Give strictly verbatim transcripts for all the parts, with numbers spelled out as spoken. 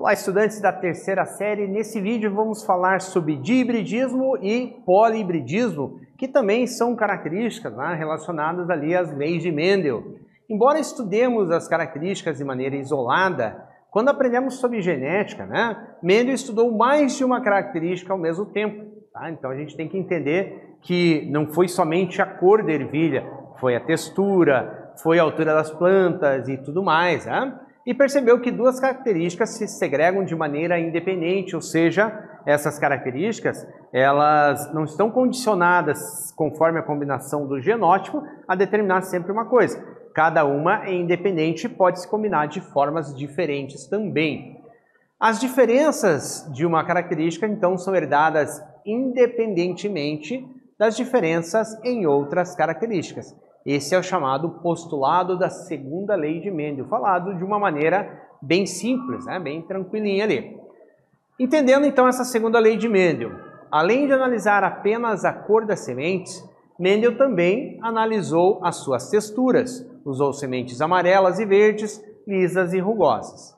Olá, estudantes da terceira série. Nesse vídeo vamos falar sobre dihibridismo e polihibridismo, que também são características, né, relacionadas ali às leis de Mendel. Embora estudemos as características de maneira isolada, quando aprendemos sobre genética, né, Mendel estudou mais de uma característica ao mesmo tempo. Tá? Então a gente tem que entender que não foi somente a cor da ervilha, foi a textura, foi a altura das plantas e tudo mais, né? E percebeu que duas características se segregam de maneira independente, ou seja, essas características elas não estão condicionadas conforme a combinação do genótipo a determinar sempre uma coisa. Cada uma é independente e pode se combinar de formas diferentes também. As diferenças de uma característica, então, são herdadas independentemente das diferenças em outras características. Esse é o chamado postulado da segunda lei de Mendel, falado de uma maneira bem simples, né? Bem tranquilinha ali. Entendendo então essa segunda lei de Mendel, além de analisar apenas a cor das sementes, Mendel também analisou as suas texturas, usou sementes amarelas e verdes, lisas e rugosas.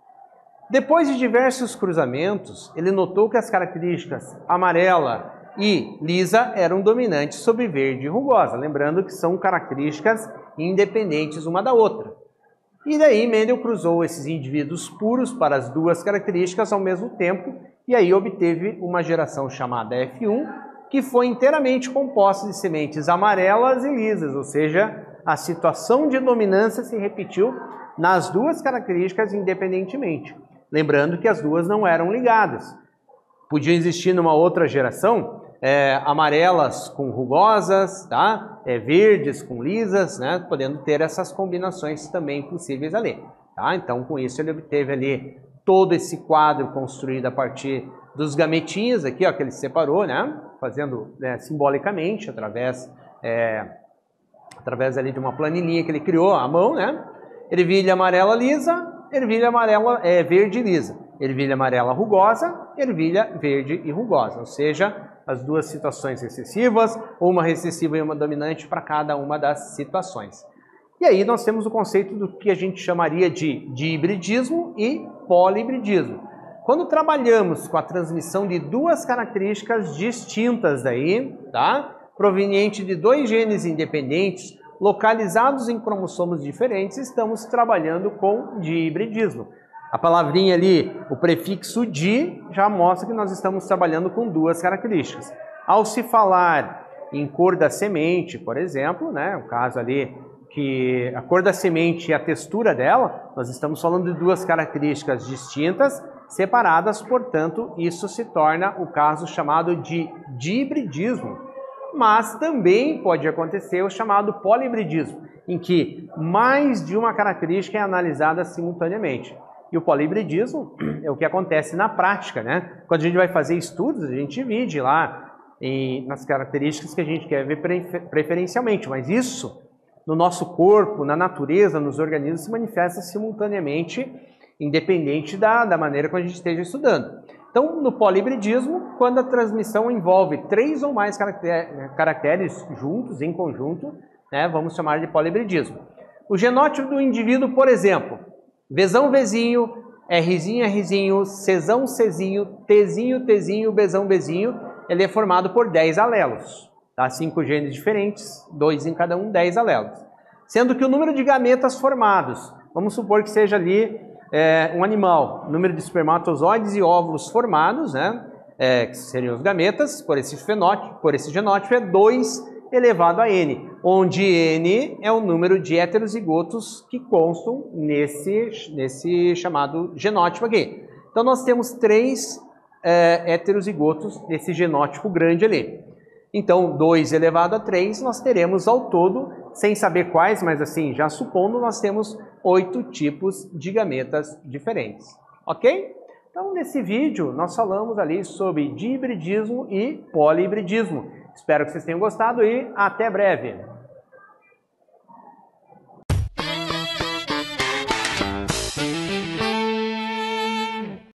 Depois de diversos cruzamentos, ele notou que as características amarela e lisa eram dominantes sobre verde e rugosa, lembrando que são características independentes uma da outra. E daí Mendel cruzou esses indivíduos puros para as duas características ao mesmo tempo e aí obteve uma geração chamada F um, que foi inteiramente composta de sementes amarelas e lisas, ou seja, a situação de dominância se repetiu nas duas características independentemente, lembrando que as duas não eram ligadas. Podia existir numa outra geração É, amarelas com rugosas, tá? É, verdes com lisas, né? Podendo ter essas combinações também possíveis ali. Tá? Então, com isso, ele obteve ali todo esse quadro construído a partir dos gametinhos aqui, ó, que ele separou, né? Fazendo né, simbolicamente, através, é, através ali de uma planilhinha que ele criou à mão, né? Ervilha amarela lisa, ervilha amarela é, verde lisa, ervilha amarela rugosa, ervilha verde e rugosa, ou seja, as duas situações recessivas, uma recessiva e uma dominante para cada uma das situações. E aí nós temos o conceito do que a gente chamaria de dihibridismo e polihibridismo. Quando trabalhamos com a transmissão de duas características distintas daí, tá? Proveniente de dois genes independentes, localizados em cromossomos diferentes, estamos trabalhando com dihibridismo. A palavrinha ali, o prefixo di, já mostra que nós estamos trabalhando com duas características. Ao se falar em cor da semente, por exemplo, né, o caso ali que a cor da semente e a textura dela, nós estamos falando de duas características distintas, separadas, portanto, isso se torna o caso chamado de dihibridismo. Mas também pode acontecer o chamado polihibridismo, em que mais de uma característica é analisada simultaneamente. E o polihibridismo é o que acontece na prática, né? Quando a gente vai fazer estudos, a gente divide lá em, nas características que a gente quer ver preferencialmente, mas isso no nosso corpo, na natureza, nos organismos, se manifesta simultaneamente, independente da, da maneira como a gente esteja estudando. Então, no polihibridismo, quando a transmissão envolve três ou mais caracteres juntos, em conjunto, né, vamos chamar de polihibridismo. O genótipo do indivíduo, por exemplo, Vzão, Vzinho, Rzinho, Rzinho, Czão, Czinho, Tzinho, Tzinho, Bzão, Bzinho, ele é formado por dez alelos, tá? Cinco genes diferentes, dois em cada um, dez alelos. Sendo que o número de gametas formados, vamos supor que seja ali é, um animal, número de espermatozoides e óvulos formados, né? É, que seriam os gametas, por esse fenótipo, por esse genótipo, é dois elevado a n, onde n é o número de heterozigotos que constam nesse, nesse chamado genótipo aqui. Então nós temos três é, heterozigotos nesse genótipo grande ali. Então dois elevado a três nós teremos ao todo, sem saber quais, mas assim, já supondo, nós temos oito tipos de gametas diferentes. Ok? Então nesse vídeo nós falamos ali sobre dihibridismo e polihibridismo. Espero que vocês tenham gostado e até breve!